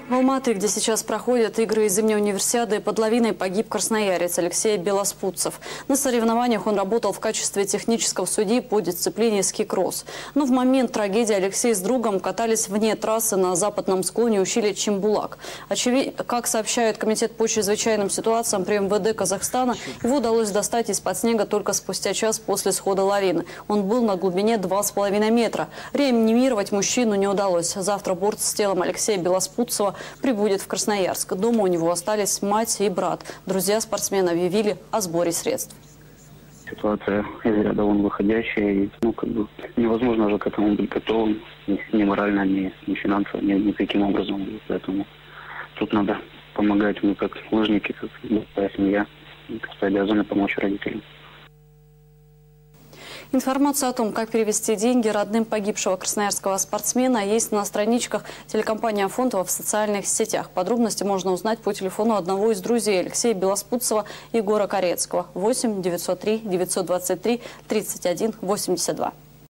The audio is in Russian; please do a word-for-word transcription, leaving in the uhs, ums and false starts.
В Алматы, где сейчас проходят игры зимней универсиады, под лавиной погиб красноярец Алексей Белоспутцев. На соревнованиях он работал в качестве технического судьи по дисциплине ски-кросс. Но в момент трагедии Алексей с другом катались вне трассы на западном склоне ущелья Чембулак. Очевидно, как сообщает Комитет по чрезвычайным ситуациям при эм вэ дэ Казахстана, его удалось достать из-под снега только спустя час после схода лавины. Он был на глубине два с половиной метра. Реанимировать мужчину не удалось. Завтра борт с телом Алексея Белоспутцева прибудет в Красноярск. Дома у него остались мать и брат. Друзья спортсмена объявили о сборе средств. Ситуация из ряда вон выходящая, и ну, как бы невозможно уже к этому быть готовым, ни, ни морально, ни, ни финансово, ни, никаким образом. Поэтому тут надо помогать, мы как лыжники, как большая семья, как обязаны помочь родителям. Информация о том, как перевести деньги родным погибшего красноярского спортсмена, есть на страничках телекомпании Афонтова в социальных сетях. Подробности можно узнать по телефону одного из друзей Алексея Белоспутцева, Егора Корецкого. восемь девятьсот три девятьсот двадцать три тридцать один восемьдесят два.